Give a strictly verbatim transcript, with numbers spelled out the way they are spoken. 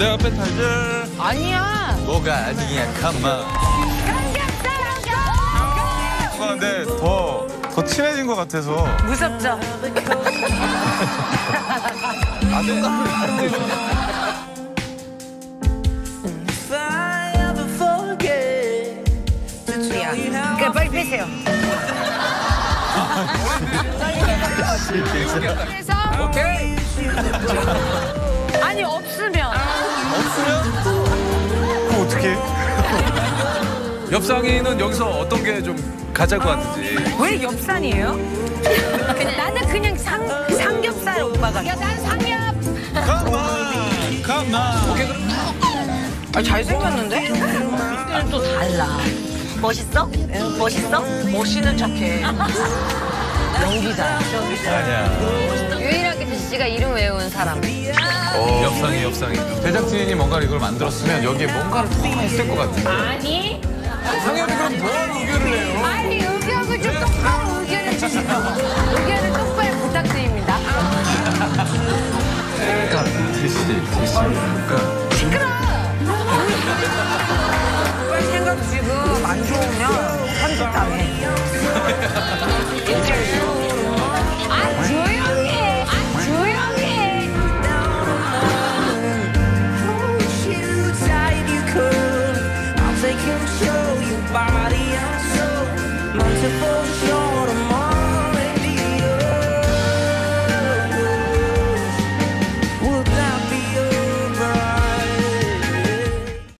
내 앞에 탈들. 아니야. 뭐가 아니야, 컴온. 아, 근데 더, 더 친해진 것 같아서. 무섭죠? 안 돼. 그러니까 빨리 빼세요. 그래서 오케이. 아니 없으면 없으면? 그럼 어떡해? 엽상이는 여기서 어떤 게 좀 가잘 것 같은지. 왜 엽산이에요? 그냥, 나는 그냥 상 삼겹살 오빠가. 야, 난 상엽. 컴온! 컴온! 오케이, 그럼. 아, 잘생겼는데? 그때는 또 달라. 멋있어? 멋있어? 멋있는 척해. 연기자. 아니야. 유일하게 제시가 이름 외운 사람. 엽상이, 엽상이. 제작진이 뭔가 이걸 만들었으면 여기에 뭔가를 더 했을 것 같아. 아니? 상엽이 그럼 뭐하러 의견을 내요? 아니, 의견을 좀 똑바로 의견을 주시고. 의견을 똑바로 부탁드립니다. 제시, 제시. 그러니까. 시끄러! 오빠 생각 지금 안 좋으면 편집당해. 아, 조용히 해. 아, 조용히 해. Take control your body and soul. Multiple